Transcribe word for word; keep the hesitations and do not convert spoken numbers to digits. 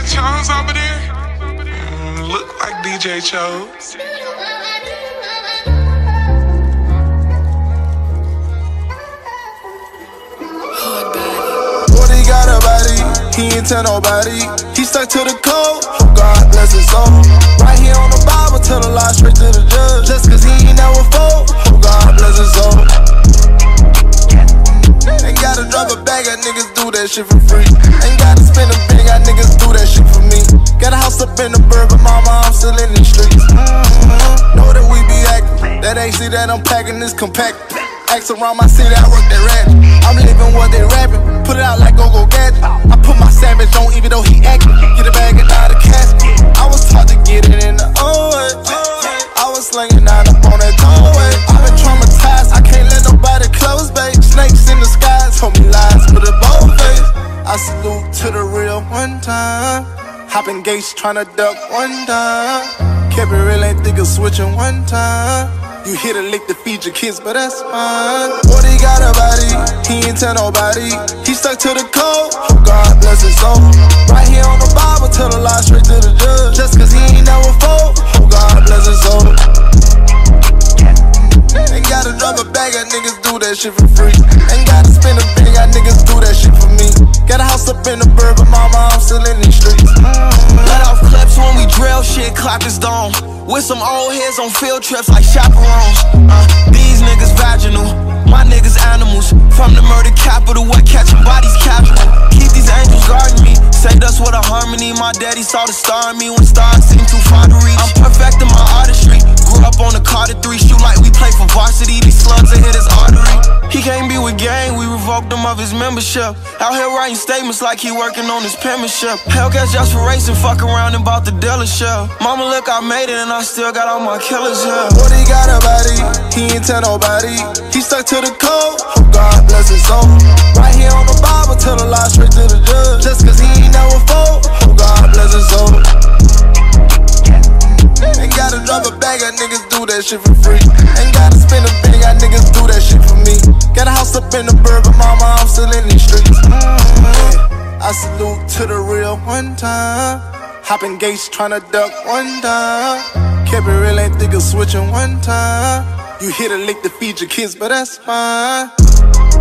that Chose over there? Mm, look like D J Chose. What he got a body, he ain't tell nobody. He stuck to the code, oh God bless his soul. Right here on the Bible, tell a lie straight to the judge. Just cause he ain't never fold, oh God bless his soul. Ain't gotta drop a bag, got niggas do that shit for free. Ain't gotta spend a big, got niggas do that shit for me. Got a house up in the burg, but mama, I'm still in these streets. Mm-hmm. Know that we be acting, that A C that I'm packing is compact. Ask around my city, I work that ratchet. I'm living what they rapping, put it out like go-go gadget. I put my sandwich on even though he acting. Get a bag and out of cash. I was taught to get it in the old way. I was slinging out up on that doorway. I've been traumatized, I can't let nobody close, babe. Snakes in the skies, told me lies with a bold face. I salute to the real one time. Hopping gates, tryna duck one time. Kept it real, ain't think of switching one time. You hit a lick to feed your kids, but that's fine. What he got a body, he ain't tell nobody. He stuck to the code, oh God bless his soul. Right here on the Bible, tell a lie straight to the judge. Just cause he ain't never fold, oh God bless his soul. Ain't gotta drop a bag, got niggas do that shit for free. Ain't gotta spend a big, got niggas do that shit for me. Got a house up in the burg, but mama, I'm still in these streets. Let off clips when we drill shit, clock is dawn. With some old heads on field trips like chaperones. uh, These niggas vaginal, my niggas animals. From the murder capital, where catching bodies casual. Keep these angels guarding me, saved us with a harmony. My daddy saw the star in me when stars seemed too far to reach. I'm perfecting my artistry, grew up on the Carter three. Shoot like we play for varsity, these slugs that hit his artery. He can't be with gang, we revoked him of his membership. Out here writing statements like he working on his penmanship. Hellcats just for racing, fuck around and bought the dealership. Mama look, I made it and I still got all my killers here. What he got a body, he ain't tell nobody. He stuck to the code, oh God bless his soul. Right here on the Bible, tell a lie straight to the judge. Just cause he ain't never fold, oh God bless his soul. Ain't gotta drop a bag, got niggas do that shit for free. Ain't gotta spend a big, got niggas do that shit for me. Got a house up in the burg, but mama, I'm still in these streets. Mm-hmm. I salute to the real one time. Hopping gates, tryna duck one time. Kept it real, ain't think of switching one time. You hit a lick to feed your kids, but that's fine.